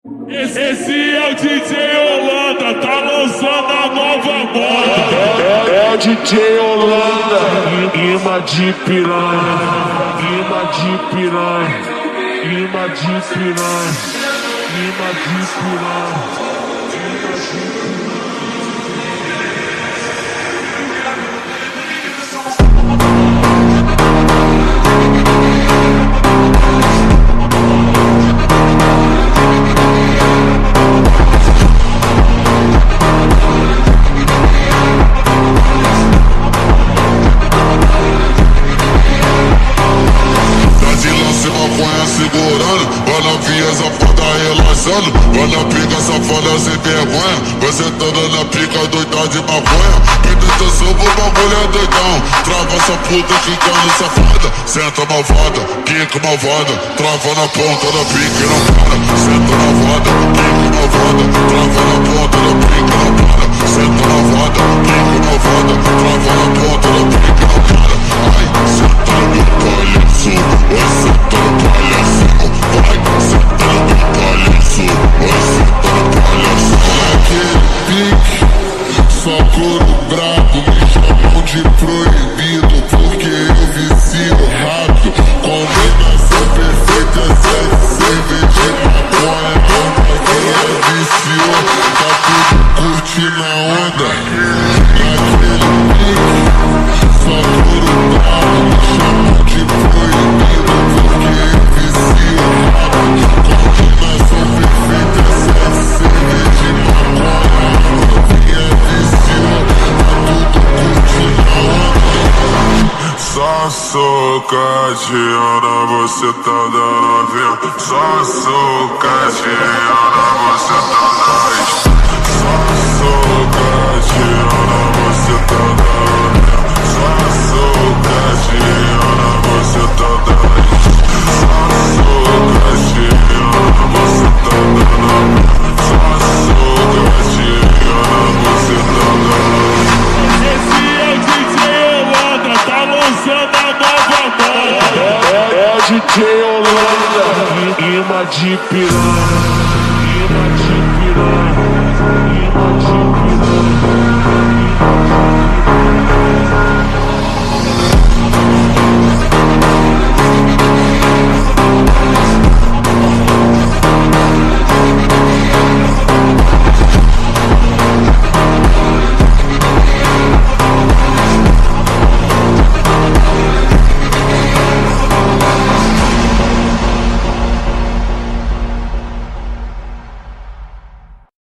Esse é o DJ Holanda, tá lançando a nova moda. É o DJ Holanda, imã de piranha, imã de piranha, imã de piranha, imã de piranha. Segurando, vai na via safada relaxando, vai na pica safada sem vergonha, vai sentando na pica doida de maconha. Presta atenção, o bagulho é doidão, trava essa puta ficando safada, senta malvada, quica malvada, trava na ponta da pica e não para, senta malvada, quica malvada, trava na ponta da pica e não para, senta malvada, quica malvada, trava na ponta da pica e não para. Ai, senta no palhaço, oi senta no palhaço. Vai sentando no palhaço, vai sentando no palhaço. Naquele pique, só couro brabo, me chamam de proibido, porque eu vicio rápido. Combinação perfeita, sexo, cerveja de maconha. Novinha viciou, tá tudo curtindo a onda. Naquele pique, só couro brabo, me chamam de proibido, porque eu vicio rápido. Combinação perfeita, sexo, cerveja de maconha. Novinha viciou, tá tudo curtindo a onda. Só socadinha, você tá dando vento. Só socadinha, você tá dando. Só socadinha, você tá dando vento. Só socadinha, você tá dando. Só socadinha, você tá dando. Só socadinha, você tá dando. Esse é o DJ Holanda, tá lançando a nova moda. É o DJ Holanda, imã de piranha, imã de piranha, imã de piranha.